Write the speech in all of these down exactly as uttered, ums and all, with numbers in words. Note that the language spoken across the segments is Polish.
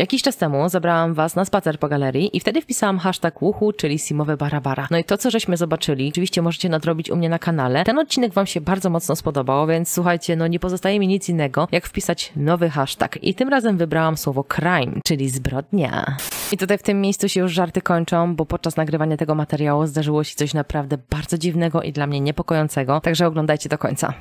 Jakiś czas temu zabrałam was na spacer po galerii i wtedy wpisałam hashtag łuchu, czyli simowe barabara. No i to, co żeśmy zobaczyli, oczywiście możecie nadrobić u mnie na kanale. Ten odcinek wam się bardzo mocno spodobał, więc słuchajcie, no nie pozostaje mi nic innego, jak wpisać nowy hashtag. I tym razem wybrałam słowo crime, czyli zbrodnia. I tutaj w tym miejscu się już żarty kończą, bo podczas nagrywania tego materiału zdarzyło się coś naprawdę bardzo dziwnego i dla mnie niepokojącego, także oglądajcie do końca.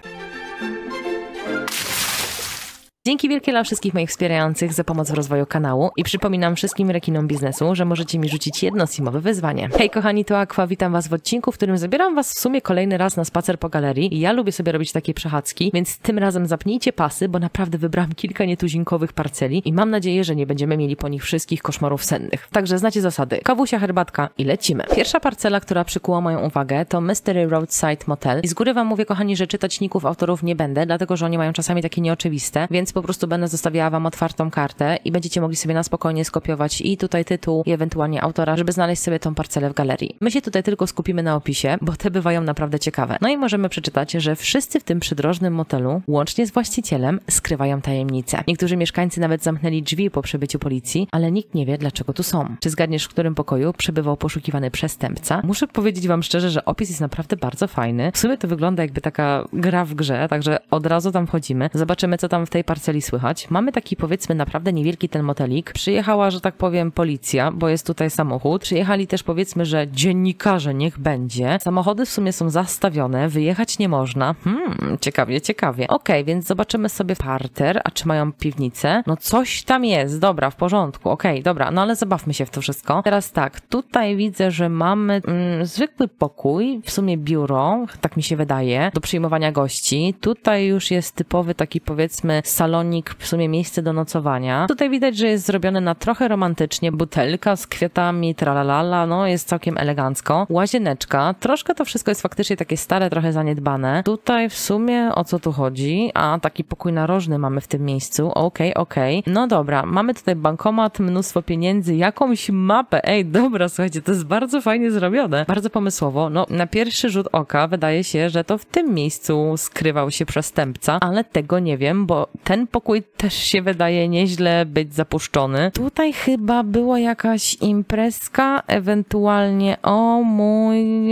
Dzięki wielkie dla wszystkich moich wspierających za pomoc w rozwoju kanału i przypominam wszystkim rekinom biznesu, że możecie mi rzucić jedno simowe wyzwanie. Hej kochani, to Aqua, witam was w odcinku, w którym zabieram was w sumie kolejny raz na spacer po galerii i ja lubię sobie robić takie przechadzki, więc tym razem zapnijcie pasy, bo naprawdę wybrałam kilka nietuzinkowych parceli i mam nadzieję, że nie będziemy mieli po nich wszystkich koszmarów sennych. Także znacie zasady. Kawusia, herbatka i lecimy. Pierwsza parcela, która przykuła moją uwagę, to Mystery Roadside Motel i z góry wam mówię, kochani, że czytać ników autorów nie będę, dlatego że oni mają czasami takie nieoczywiste, więc po prostu będę zostawiała wam otwartą kartę i będziecie mogli sobie na spokojnie skopiować i tutaj tytuł i ewentualnie autora, żeby znaleźć sobie tą parcelę w galerii. My się tutaj tylko skupimy na opisie, bo te bywają naprawdę ciekawe. No i możemy przeczytać, że wszyscy w tym przydrożnym motelu, łącznie z właścicielem, skrywają tajemnice. Niektórzy mieszkańcy nawet zamknęli drzwi po przybyciu policji, ale nikt nie wie, dlaczego tu są. Czy zgadniesz, w którym pokoju przebywał poszukiwany przestępca? Muszę powiedzieć wam szczerze, że opis jest naprawdę bardzo fajny. W sumie to wygląda jakby taka gra w grze, także od razu tam wchodzimy. Zobaczymy, co tam w tej parceli słychać. Mamy taki, powiedzmy, naprawdę niewielki ten motelik. Przyjechała, że tak powiem, policja, bo jest tutaj samochód. Przyjechali też, powiedzmy, że dziennikarze, niech będzie. Samochody w sumie są zastawione, wyjechać nie można. Hmm, ciekawie, ciekawie. Okej, okay, więc zobaczymy sobie parter, a czy mają piwnicę? No coś tam jest, dobra, w porządku, okej, okay, dobra, no ale zabawmy się w to wszystko. Teraz tak, tutaj widzę, że mamy mm, zwykły pokój, w sumie biuro, tak mi się wydaje, do przyjmowania gości. Tutaj już jest typowy taki, powiedzmy, salonik, w sumie miejsce do nocowania. Tutaj widać, że jest zrobione na trochę romantycznie. Butelka z kwiatami, tralalala, no jest całkiem elegancko. Łazieneczka. Troszkę to wszystko jest faktycznie takie stare, trochę zaniedbane. Tutaj w sumie o co tu chodzi? A, taki pokój narożny mamy w tym miejscu. Okej, okay, okej. Okay. No dobra, mamy tutaj bankomat, mnóstwo pieniędzy, jakąś mapę. Ej, dobra, słuchajcie, to jest bardzo fajnie zrobione. Bardzo pomysłowo. No, na pierwszy rzut oka wydaje się, że to w tym miejscu skrywał się przestępca, ale tego nie wiem, bo ten pokój też się wydaje nieźle być zapuszczony. Tutaj chyba była jakaś imprezka, ewentualnie o mój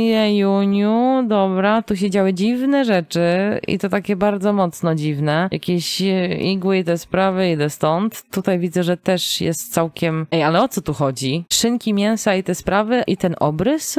jejuniu, dobra, tu się działy dziwne rzeczy i to takie bardzo mocno dziwne. Jakieś igły i te sprawy, idę stąd. Tutaj widzę, że też jest całkiem... Ej, ale o co tu chodzi? Szynki, mięsa i te sprawy i ten obrys?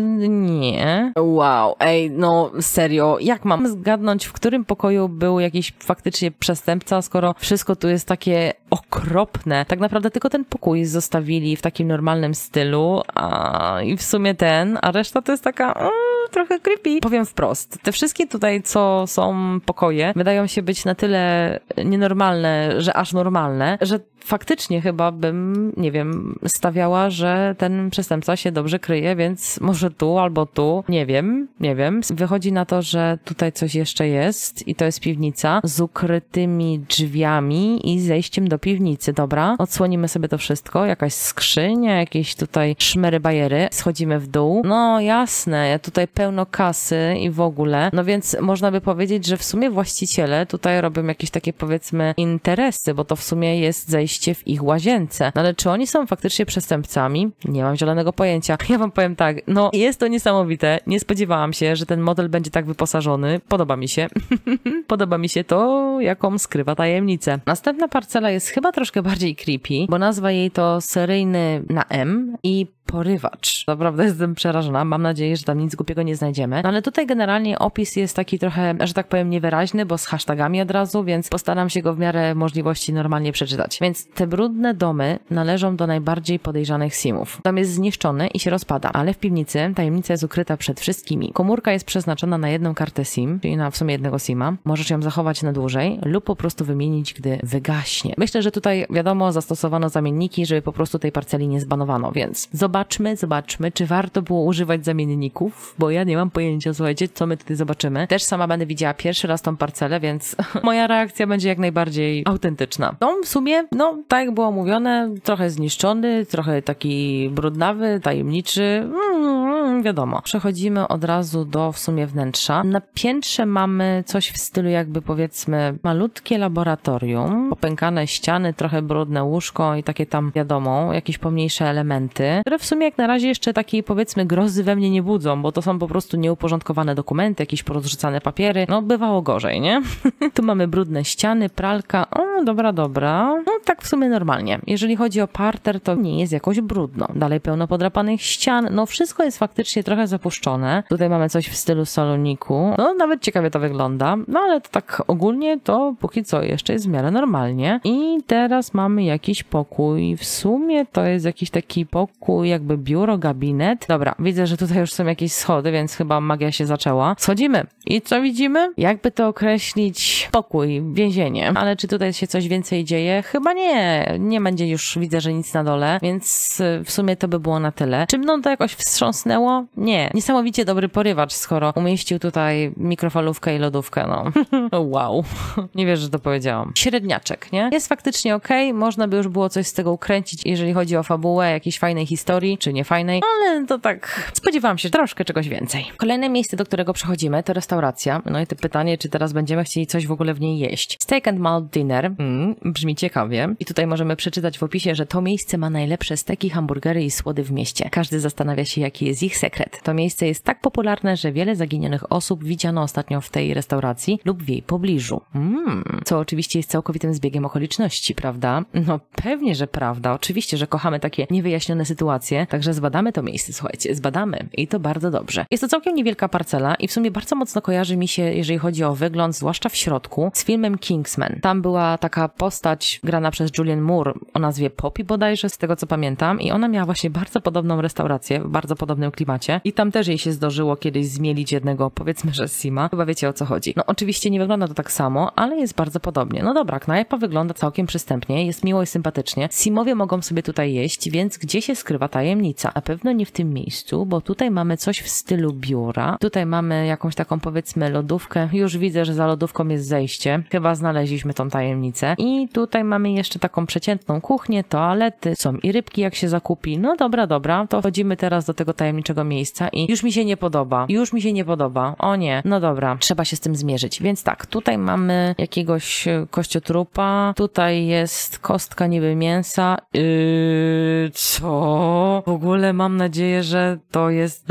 Nie. Wow, ej, no serio, jak mam zgadnąć, w którym pokoju był jakiś faktycznie przestępca, skoro wszystko tu jest takie okropne. Tak naprawdę tylko ten pokój zostawili w takim normalnym stylu, a i w sumie ten, a reszta to jest taka mm, trochę creepy. Powiem wprost, te wszystkie tutaj, co są pokoje, wydają się być na tyle nienormalne, że aż normalne, że faktycznie chyba bym, nie wiem, stawiała, że ten przestępca się dobrze kryje, więc może tu albo tu, nie wiem, nie wiem. Wychodzi na to, że tutaj coś jeszcze jest i to jest piwnica z ukrytymi drzwiami i zejściem do piwnicy, dobra? Odsłonimy sobie to wszystko, jakaś skrzynia, jakieś tutaj szmery bajery, schodzimy w dół. No jasne, tutaj pełno kasy i w ogóle, no więc można by powiedzieć, że w sumie właściciele tutaj robią jakieś takie, powiedzmy, interesy, bo to w sumie jest zejście w ich łazience. No ale czy oni są faktycznie przestępcami? Nie mam zielonego pojęcia. Ja wam powiem tak, no jest to niesamowite. Nie spodziewałam się, że ten model będzie tak wyposażony. Podoba mi się. Podoba mi się to, jaką skrywa tajemnicę. Następna parcela jest chyba troszkę bardziej creepy, bo nazwa jej to seryjny na M i porywacz. Naprawdę jestem przerażona. Mam nadzieję, że tam nic głupiego nie znajdziemy. No ale tutaj generalnie opis jest taki trochę, że tak powiem, niewyraźny, bo z hashtagami od razu, więc postaram się go w miarę możliwości normalnie przeczytać. Więc te brudne domy należą do najbardziej podejrzanych simów. Dom jest zniszczony i się rozpada, ale w piwnicy tajemnica jest ukryta przed wszystkimi. Komórka jest przeznaczona na jedną kartę SIM, czyli na w sumie jednego SIMa. Możesz ją zachować na dłużej lub po prostu wymienić, gdy wygaśnie. Myślę, że tutaj wiadomo, zastosowano zamienniki, żeby po prostu tej parceli nie zbanowano, więc zobaczmy, zobaczmy, czy warto było używać zamienników, bo ja nie mam pojęcia, słuchajcie, co my tutaj zobaczymy. Też sama będę widziała pierwszy raz tą parcelę, więc moja reakcja będzie jak najbardziej autentyczna. Dom w sumie, no tak jak było mówione, trochę zniszczony, trochę taki brudnawy, tajemniczy, mm, mm, wiadomo. Przechodzimy od razu do w sumie wnętrza. Na piętrze mamy coś w stylu jakby powiedzmy malutkie laboratorium, popękane ściany, trochę brudne łóżko i takie tam wiadomo, jakieś pomniejsze elementy, które w sumie jak na razie jeszcze takiej powiedzmy grozy we mnie nie budzą, bo to są po prostu nieuporządkowane dokumenty, jakieś porozrzucane papiery. No bywało gorzej, nie? Tu mamy brudne ściany, pralka. O, dobra, dobra. No tak w sumie normalnie. Jeżeli chodzi o parter, to nie jest jakoś brudno. Dalej pełno podrapanych ścian. No wszystko jest faktycznie trochę zapuszczone. Tutaj mamy coś w stylu saloniku. No nawet ciekawie to wygląda. No ale to tak ogólnie to póki co jeszcze jest w miarę normalnie. I teraz mamy jakiś pokój. W sumie to jest jakiś taki pokój, jakby biuro, gabinet. Dobra, widzę, że tutaj już są jakieś schody, więc chyba magia się zaczęła. Schodzimy. I co widzimy? Jakby to określić? Pokój, więzienie. Ale czy tutaj się coś więcej dzieje? Chyba nie. Nie będzie już, widzę, że nic na dole, więc w sumie to by było na tyle. Czy mną to jakoś wstrząsnęło? Nie. Niesamowicie dobry porywacz, skoro umieścił tutaj mikrofalówkę i lodówkę, no. Wow. Nie wierzę, że to powiedziałam. Średniaczek, nie? Jest faktycznie okej. Okay. Można by już było coś z tego ukręcić, jeżeli chodzi o fabułę, jakiejś fajnej historii, czy nie fajnej, ale to tak spodziewałam się troszkę czegoś więcej. Kolejne miejsce, do którego przechodzimy, to restauracja. No i to pytanie, czy teraz będziemy chcieli coś w ogóle w niej jeść. Steak and Malt Dinner. Mm, brzmi ciekawie. I tutaj możemy przeczytać w opisie, że to miejsce ma najlepsze steki, hamburgery i słody w mieście. Każdy zastanawia się, jaki jest ich sekret. To miejsce jest tak popularne, że wiele zaginionych osób widziano ostatnio w tej restauracji lub w jej pobliżu. Mm, co oczywiście jest całkowitym zbiegiem okoliczności, prawda? No pewnie, że prawda. Oczywiście, że kochamy takie niewyjaśnione sytuacje, także zbadamy to miejsce, słuchajcie, zbadamy i to bardzo dobrze. Jest to całkiem niewielka parcela i w sumie bardzo mocno kojarzy mi się, jeżeli chodzi o wygląd, zwłaszcza w środku, z filmem Kingsman. Tam była taka postać grana przez Julianne Moore o nazwie Poppy bodajże, z tego co pamiętam, i ona miała właśnie bardzo podobną restaurację, w bardzo podobnym klimacie i tam też jej się zdarzyło kiedyś zmielić jednego, powiedzmy, że Sima. Chyba wiecie, o co chodzi. No oczywiście nie wygląda to tak samo, ale jest bardzo podobnie. No dobra, knajpa wygląda całkiem przystępnie, jest miło i sympatycznie. Simowie mogą sobie tutaj jeść, więc gdzie się skrywa tajemnica? Na pewno nie w tym miejscu, bo tutaj mamy coś w stylu biura. Tutaj mamy jakąś taką, powiedzmy, lodówkę. Już widzę, że za lodówką jest zejście. Chyba znaleźliśmy tą tajemnicę. I tutaj mamy jeszcze taką przeciętną kuchnię, toalety, są i rybki, jak się zakupi. No dobra, dobra, to chodzimy teraz do tego tajemniczego miejsca i już mi się nie podoba. Już mi się nie podoba. O nie. No dobra, trzeba się z tym zmierzyć. Więc tak, tutaj mamy jakiegoś kościotrupa. Tutaj jest kostka niby mięsa. Yy, co? W ogóle mam nadzieję, że to jest...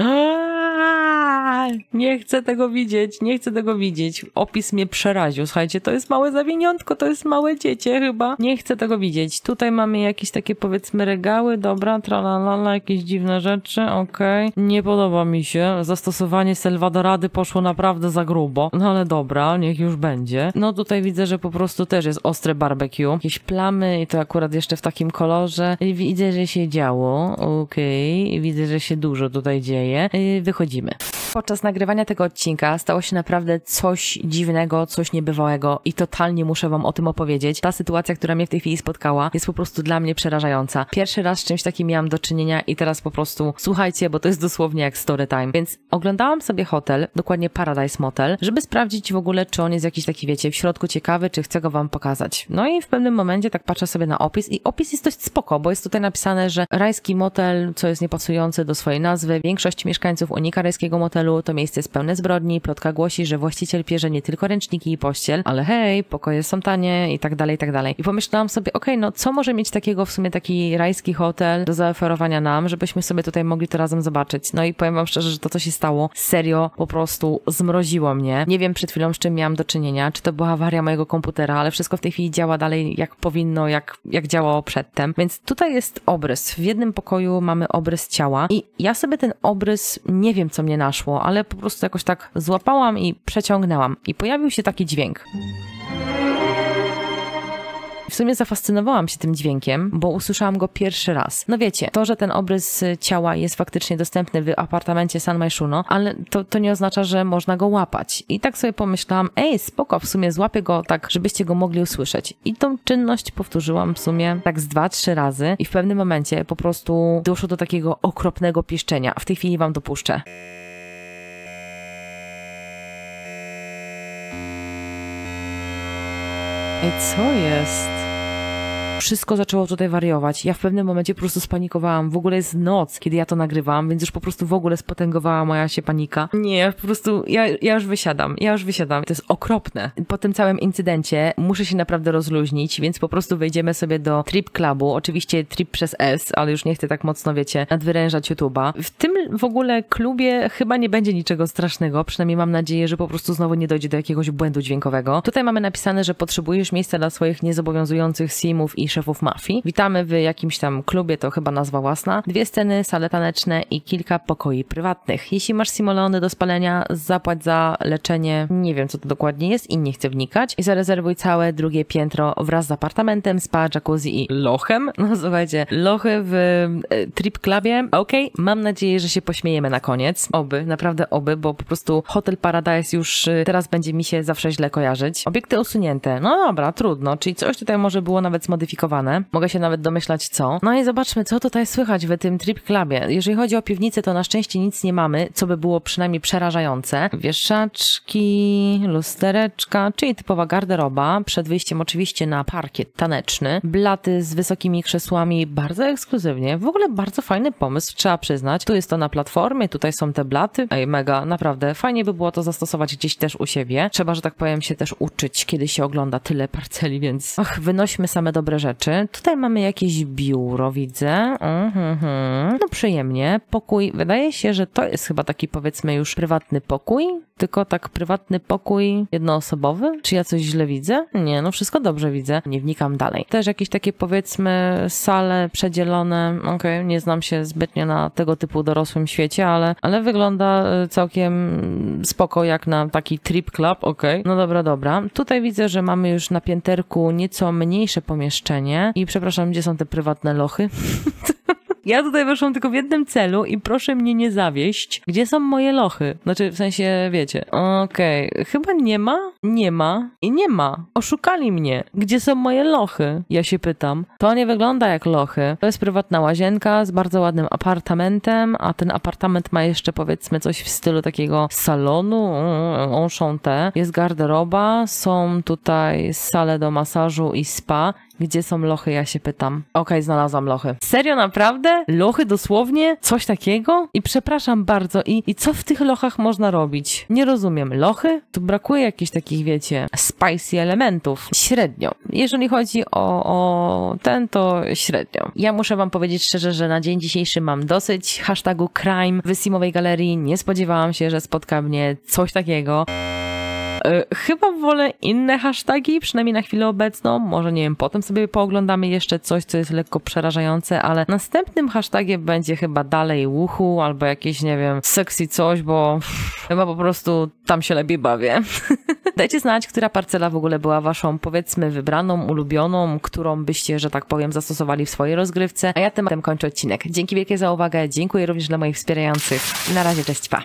Nie chcę tego widzieć, nie chcę tego widzieć. Opis mnie przeraził. Słuchajcie, to jest małe zawiniątko, to jest małe dziecię chyba. Nie chcę tego widzieć. Tutaj mamy jakieś takie, powiedzmy, regały, dobra, tralalala, jakieś dziwne rzeczy, okej. Okay. Nie podoba mi się. Zastosowanie Salvadorady poszło naprawdę za grubo. No ale dobra, niech już będzie. No tutaj widzę, że po prostu też jest ostre barbecue. Jakieś plamy i to akurat jeszcze w takim kolorze. I widzę, że się działo. Okej. Okay. Widzę, że się dużo tutaj dzieje. Wychodzimy. Podczas nagrywania tego odcinka stało się naprawdę coś dziwnego, coś niebywałego i totalnie muszę wam o tym opowiedzieć. Ta sytuacja, która mnie w tej chwili spotkała, jest po prostu dla mnie przerażająca. Pierwszy raz z czymś takim miałam do czynienia i teraz po prostu słuchajcie, bo to jest dosłownie jak story time. Więc oglądałam sobie hotel, dokładnie Paradise Motel, żeby sprawdzić w ogóle, czy on jest jakiś taki, wiecie, w środku ciekawy, czy chcę go wam pokazać. No i w pewnym momencie tak patrzę sobie na opis i opis jest dość spoko, bo jest tutaj napisane, że rajski motel, co jest niepasujące do swojej nazwy, większość mieszkańców unika rajskiego motelu. To miejsce jest pełne zbrodni, plotka głosi, że właściciel pierze nie tylko ręczniki i pościel, ale hej, pokoje są tanie i tak dalej, i tak dalej. I pomyślałam sobie, okej, okay, no co może mieć takiego w sumie taki rajski hotel do zaoferowania nam, żebyśmy sobie tutaj mogli to razem zobaczyć. No i powiem wam szczerze, że to, co się stało, serio po prostu zmroziło mnie. Nie wiem przed chwilą, z czym miałam do czynienia, czy to była awaria mojego komputera, ale wszystko w tej chwili działa dalej jak powinno, jak, jak działało przedtem. Więc tutaj jest obrys. W jednym pokoju mamy obrys ciała i ja sobie ten obrys, nie wiem co mnie naszło, ale po prostu jakoś tak złapałam i przeciągnęłam. I pojawił się taki dźwięk. W sumie zafascynowałam się tym dźwiękiem, bo usłyszałam go pierwszy raz. No wiecie, to, że ten obrys ciała jest faktycznie dostępny w apartamencie San Myshuno, ale to, to nie oznacza, że można go łapać. I tak sobie pomyślałam, ej, spoko, w sumie złapię go tak, żebyście go mogli usłyszeć. I tą czynność powtórzyłam w sumie tak z dwa, trzy razy i w pewnym momencie po prostu doszło do takiego okropnego piszczenia. W tej chwili wam dopuszczę. Ej, co jest? Wszystko zaczęło tutaj wariować. Ja w pewnym momencie po prostu spanikowałam. W ogóle jest noc, kiedy ja to nagrywam, więc już po prostu w ogóle spotęgowała moja się panika. Nie, ja po prostu, ja, ja już wysiadam. Ja już wysiadam. To jest okropne. Po tym całym incydencie muszę się naprawdę rozluźnić, więc po prostu wejdziemy sobie do Trip Clubu. Oczywiście Trip przez S, ale już nie chcę tak mocno, wiecie, nadwyrężać YouTube'a. W tym w ogóle klubie chyba nie będzie niczego strasznego. Przynajmniej mam nadzieję, że po prostu znowu nie dojdzie do jakiegoś błędu dźwiękowego. Tutaj mamy napisane, że potrzebujesz miejsca dla swoich niezobowiązujących simów i szefów mafii. Witamy w jakimś tam klubie, to chyba nazwa własna. Dwie sceny, sale taneczne i kilka pokoi prywatnych. Jeśli masz simolony do spalenia, zapłać za leczenie. Nie wiem, co to dokładnie jest i nie chcę wnikać. I zarezerwuj całe drugie piętro wraz z apartamentem, spa, jacuzzi i lochem. No słuchajcie, lochy w e, Trip Clubie. Okej, okay. Mam nadzieję, że się pośmiejemy na koniec. Oby, naprawdę oby, bo po prostu Hotel Paradise już e, teraz będzie mi się zawsze źle kojarzyć. Obiekty usunięte. No dobra, trudno. Czyli coś tutaj może było nawet zmodyfikowane. Mogę się nawet domyślać co. No i zobaczmy, co tutaj słychać w tym Trip Clubie. Jeżeli chodzi o piwnicę, to na szczęście nic nie mamy, co by było przynajmniej przerażające. Wieszaczki, lustereczka, czyli typowa garderoba. Przed wyjściem oczywiście na parkiet taneczny. Blaty z wysokimi krzesłami, bardzo ekskluzywnie. W ogóle bardzo fajny pomysł, trzeba przyznać. Tu jest to na platformie, tutaj są te blaty. Ej, mega, naprawdę. Fajnie by było to zastosować gdzieś też u siebie. Trzeba, że tak powiem, się też uczyć, kiedy się ogląda tyle parceli, więc ach, wynośmy same dobre rzeczy. Tutaj mamy jakieś biuro, widzę. Mhm. No przyjemnie. Pokój. Wydaje się, że to jest chyba taki, powiedzmy, już prywatny pokój. Tylko tak prywatny pokój jednoosobowy? Czy ja coś źle widzę? Nie, no wszystko dobrze widzę. Nie wnikam dalej. Też jakieś takie, powiedzmy, sale przedzielone. Okej, okay, nie znam się zbytnio na tego typu dorosłym świecie, ale, ale wygląda całkiem spoko, jak na taki Trip Club. Okej, okay. No dobra, dobra. Tutaj widzę, że mamy już na pięterku nieco mniejsze pomieszczenie. I przepraszam, gdzie są te prywatne lochy? Ja tutaj weszłam tylko w jednym celu i proszę mnie nie zawieść. Gdzie są moje lochy? Znaczy, w sensie, wiecie. Okej, okay. Chyba nie ma? Nie ma. I nie ma. Oszukali mnie. Gdzie są moje lochy? Ja się pytam. To nie wygląda jak lochy. To jest prywatna łazienka z bardzo ładnym apartamentem, a ten apartament ma jeszcze, powiedzmy, coś w stylu takiego salonu, enchanté. Jest garderoba, są tutaj sale do masażu i spa. Gdzie są lochy, ja się pytam. Okej, okay, znalazłam lochy. Serio, naprawdę? Lochy dosłownie? Coś takiego? I przepraszam bardzo, i, i co w tych lochach można robić? Nie rozumiem. Lochy? Tu brakuje jakichś takich, wiecie, spicy elementów. Średnio. Jeżeli chodzi o, o ten, to średnio. Ja muszę wam powiedzieć szczerze, że na dzień dzisiejszy mam dosyć hashtagu crime w Simowej Galerii. Nie spodziewałam się, że spotka mnie coś takiego. Chyba wolę inne hashtagi, przynajmniej na chwilę obecną. Może, nie wiem, potem sobie pooglądamy jeszcze coś, co jest lekko przerażające, ale następnym hashtagiem będzie chyba dalej łuchu albo jakieś, nie wiem, sexy coś, bo chyba po prostu tam się lepiej bawię. Dajcie znać, która parcela w ogóle była waszą, powiedzmy, wybraną, ulubioną, którą byście, że tak powiem, zastosowali w swojej rozgrywce. A ja tematem kończę odcinek. Dzięki wielkie za uwagę, dziękuję również dla moich wspierających. Na razie, cześć, pa!